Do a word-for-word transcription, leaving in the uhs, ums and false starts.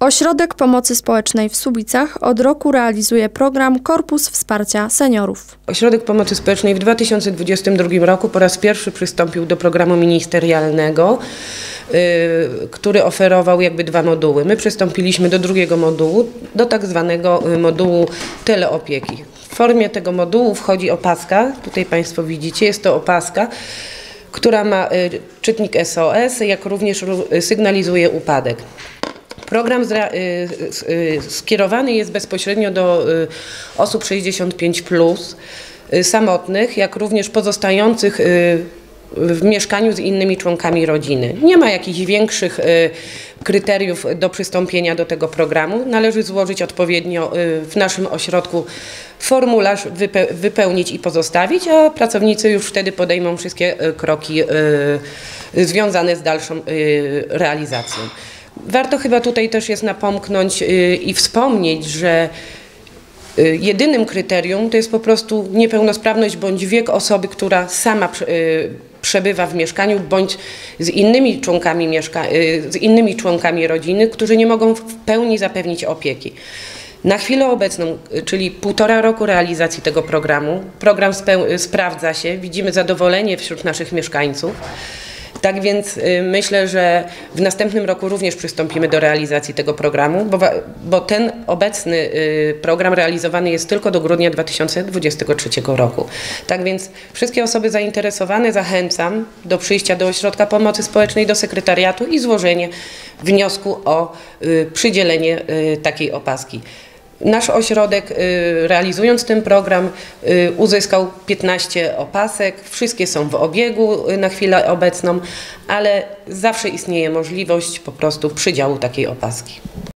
Ośrodek Pomocy Społecznej w Słubicach od roku realizuje program Korpus Wsparcia Seniorów. Ośrodek Pomocy Społecznej w dwa tysiące dwudziestym drugim roku po raz pierwszy przystąpił do programu ministerialnego, yy, który oferował jakby dwa moduły. My przystąpiliśmy do drugiego modułu, do tak zwanego modułu teleopieki. W formie tego modułu wchodzi opaska, tutaj Państwo widzicie, jest to opaska, która ma czytnik S O S, jak również sygnalizuje upadek. Program skierowany jest bezpośrednio do osób sześćdziesiąt pięć plus, samotnych, jak również pozostających w mieszkaniu z innymi członkami rodziny. Nie ma jakichś większych kryteriów do przystąpienia do tego programu. Należy złożyć odpowiednio w naszym ośrodku formularz, wypełnić i pozostawić, a pracownicy już wtedy podejmą wszystkie kroki związane z dalszą realizacją. Warto chyba tutaj też jest napomknąć i wspomnieć, że jedynym kryterium to jest po prostu niepełnosprawność bądź wiek osoby, która sama przebywa w mieszkaniu bądź z innymi członkami, mieszka z innymi członkami rodziny, którzy nie mogą w pełni zapewnić opieki. Na chwilę obecną, czyli półtora roku realizacji tego programu, program sprawdza się, widzimy zadowolenie wśród naszych mieszkańców. Tak więc y, myślę, że w następnym roku również przystąpimy do realizacji tego programu, bo, bo ten obecny y, program realizowany jest tylko do grudnia dwa tysiące dwudziestego trzeciego roku. Tak więc wszystkie osoby zainteresowane zachęcam do przyjścia do Ośrodka Pomocy Społecznej, do sekretariatu i złożenie wniosku o y, przydzielenie y, takiej opaski. Nasz ośrodek, y, realizując ten program, y, uzyskał piętnaście opasek. Wszystkie są w obiegu y, na chwilę obecną, ale zawsze istnieje możliwość po prostu przydziału takiej opaski.